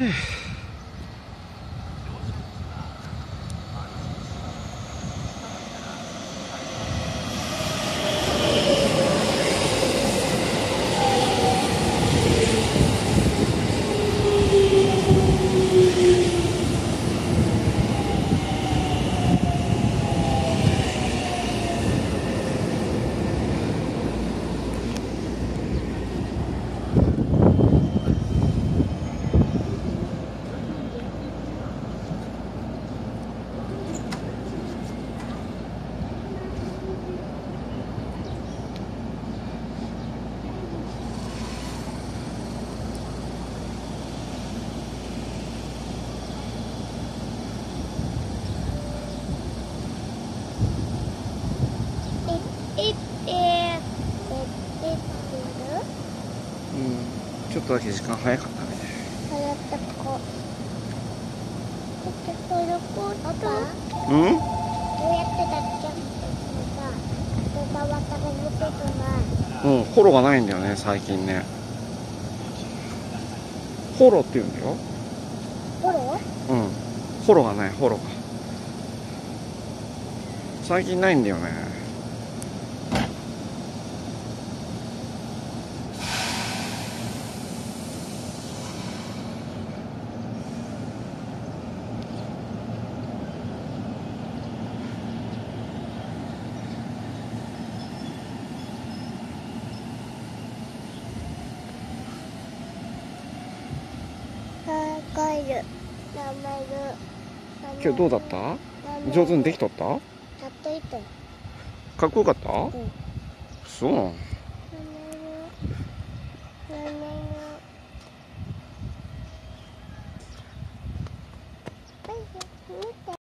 ちょっとだけ時間早かったね。 早かった。うん？ どうやってだっけ？ フォローがないんだよね、最近ね。フォローって言うんだよ。 フォロー？ うん。フォローがない、フォローが。最近ないんだよね。今日どうだった？上手にできとった？かっこよかった？そう。